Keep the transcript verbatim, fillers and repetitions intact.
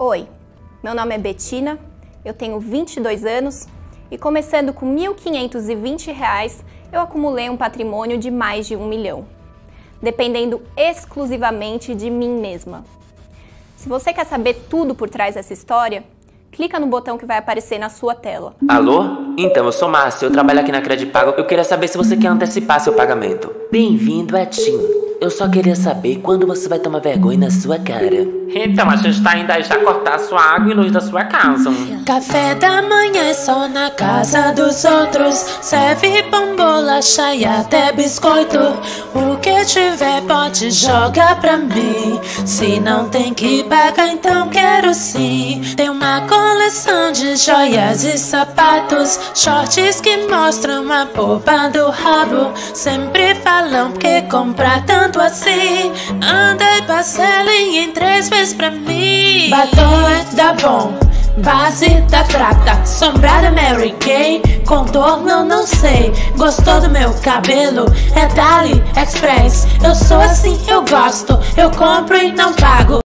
Oi, meu nome é Betina, eu tenho vinte e dois anos e começando com mil quinhentos e vinte reais, eu acumulei um patrimônio de mais de um milhão, dependendo exclusivamente de mim mesma. Se você quer saber tudo por trás dessa história, clica no botão que vai aparecer na sua tela. Alô? Então, eu sou Márcio, eu trabalho aqui na Credipago. Eu queria saber se você quer antecipar seu pagamento. Bem-vindo a TIM. Eu só queria saber quando você vai tomar vergonha na sua cara. Então, a gente tá indo aí já cortar a sua água e luz da sua casa. Café da manhã é só na casa dos outros. Serve pão, bolacha e até biscoito. O que tiver pode jogar pra mim. Se não tem que pagar, então quero sim. Tem uma coleção de joias e sapatos, shorts que mostram a polpa do rabo. Sempre falam que comprar tanto assim, anda e parcelem em três vezes pra mim. Batom é da Bom, base da prata, sombra da Mary Kay, contorno não sei. Gostou do meu cabelo? É da AliExpress. Eu sou assim, eu gosto, eu compro e não pago.